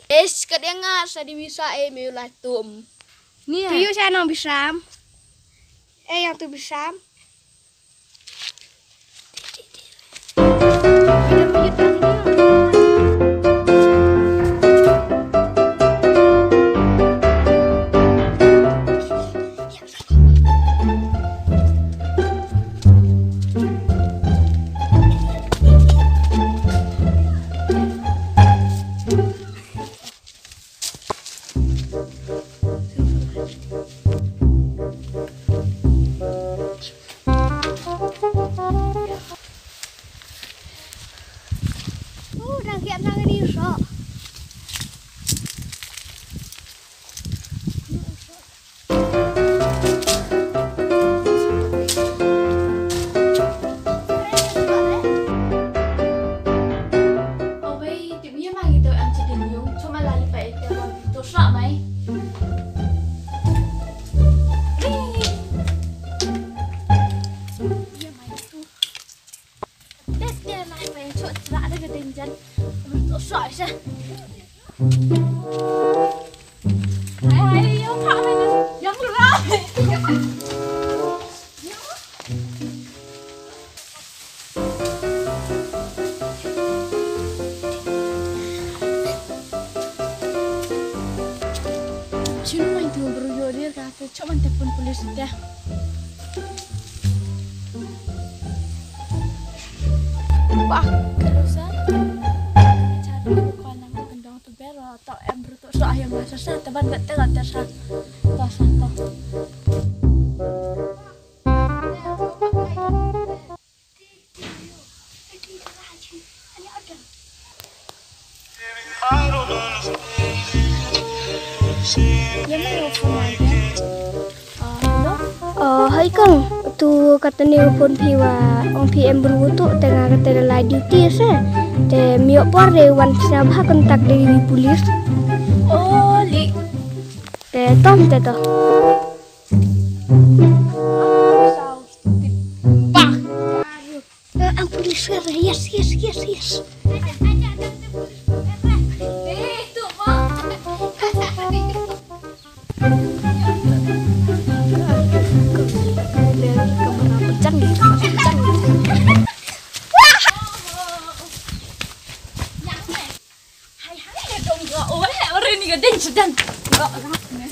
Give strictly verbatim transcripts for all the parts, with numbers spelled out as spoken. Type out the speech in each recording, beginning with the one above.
Es kadang sa di bisa eh may latum. Ni Tu yo sa nang bisam. Eh yang tu bisam. Cuma telepon polis dah. Pak, terusan. Cari bukan nang kendang tu bero atau em berutuk soal yang bahasa sah teban nggak tega tersa. Bahasa toh. Hai kang, tu kata ni pun piwa, orang P M berutu tengah kata dalam duty sah. Te miok por de wan sabah kontak dari polis. Oh, li. Te tom te to. Pak. Ang polis yes yes yes yes. Eh, tu pak. Sedang enggak rapnya.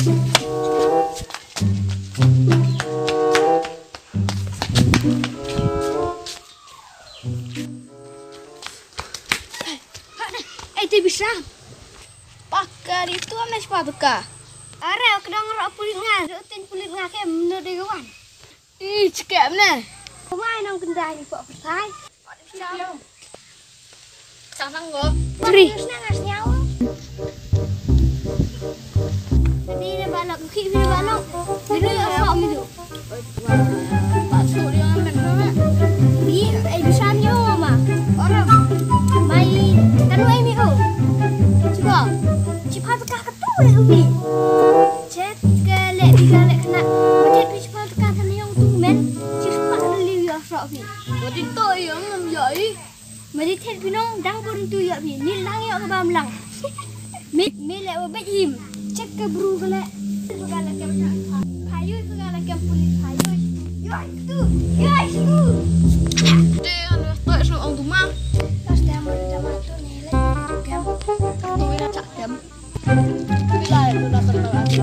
Eh, tu bisa. Pakar itu amna sepatu ka. Are kedang rak pulit ngah, rutin pulit ngah ke menur de kawan. Ih, cekap na. Mai nang kendai ni pak persai. Sanang go. Tri. Nang asnyaw. Ini balak kiki ni balak. Bila asal itu. Pasal dia ambil mana? Ni eh bisa nyawa mah. Orang main tanu ai mi oh. Coba. Cepat tekah ketu le umi. Cet kale digale kena. Macam tu cepat tekah sana yang tu men. Cepat li ya asal mi. Jadi tu yang menjadi. Mari tet pinong dang pun tu ya mi. Ni lang ya ke bam lang. Mi mi le obet him. Cek ke bru kala segala kem kayu segala kem polis kayu yo itu yo itu Dia anu tak so ang tumang. pas dia mau sama tu ni le kem Tu ina cak kem. Bila itu nak kenal aku.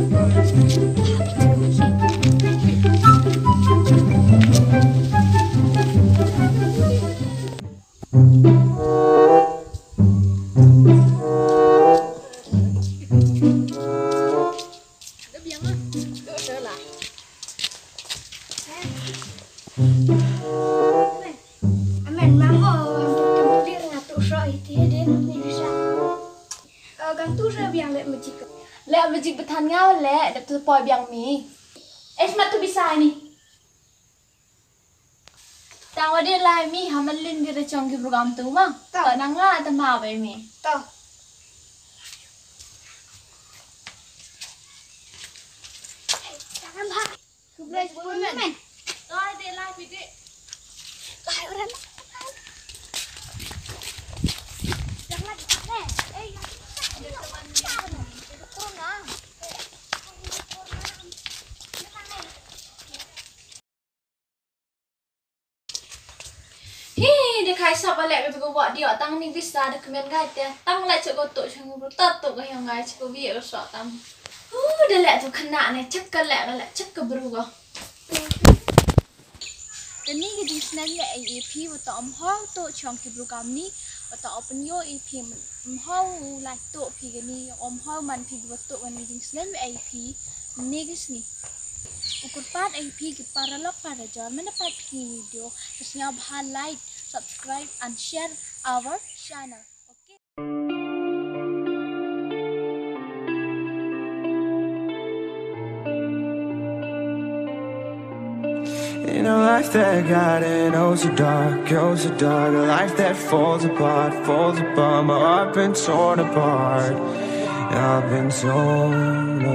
Amen mamo kemudian ngatur so itu dia ni bisa gan tu saya biang lek majik Lek majik betan ngau lek dap tu poi biang mi. Es mat tu bisa ni. Tang wa dia lai mi hamalin dia chong ki program tu ma. Ta nang la ta ma bai mi. tahu jangan bah sebelah sepuluh men Lai dia lai piti. lai orang jangan eh eh hai sa balik ke buat dia tang ni bisa dokumen gai dia tang lại chỗ có tổ cho người ta tổ cái yang gai chỗ việc ở sọ tam uh dah lek tu kena ni cek ke lek lek cek ke berubah dan ni jadi sebenarnya E P atau amhau tu chong ke program ni atau open yo E P amhau like tu pi ni amhau man pi buat tu kan ni sebenarnya E P ni guys ni ukur part E P ke para lok para jar mana part video terus nyab like subscribe and share our channel. Okay. In a life that got it oh so dark, oh so dark, a life that falls apart, falls apart. My heart been torn apart, I've been torn